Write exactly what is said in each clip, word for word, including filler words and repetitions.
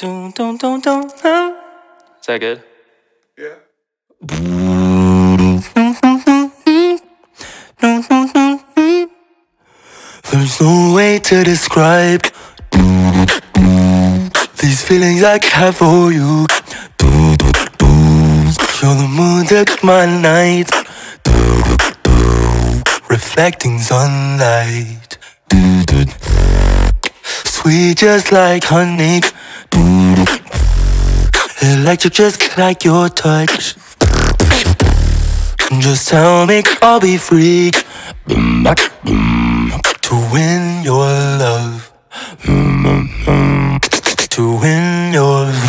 Dun, dun, dun, dun, dun. Is that good? Yeah. There's no way to describe these feelings I have for you. You're the moon to my night, reflecting sunlight. Sweet just like honey, electric just like your touch. Just tell me I'll be free to win your love, to win your love.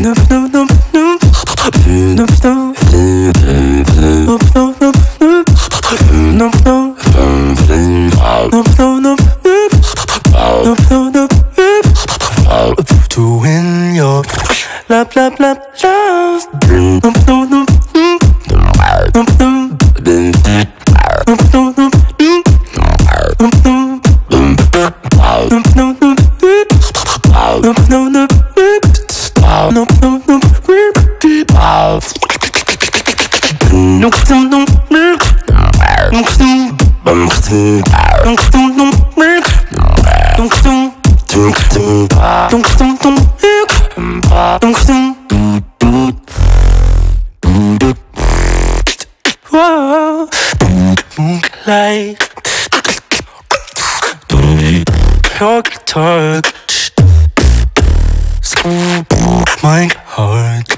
To win your love, love, love, love. Moonlight, your guitar, my heart.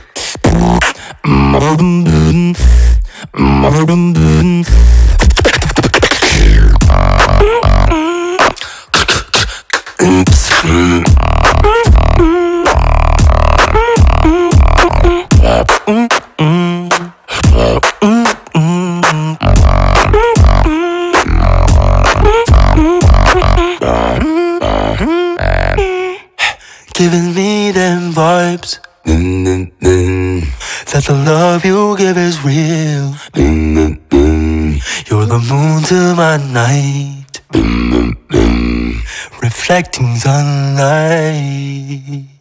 Giving me them vibes, that the love you give is real. You're the moon to my night, reflecting sunlight.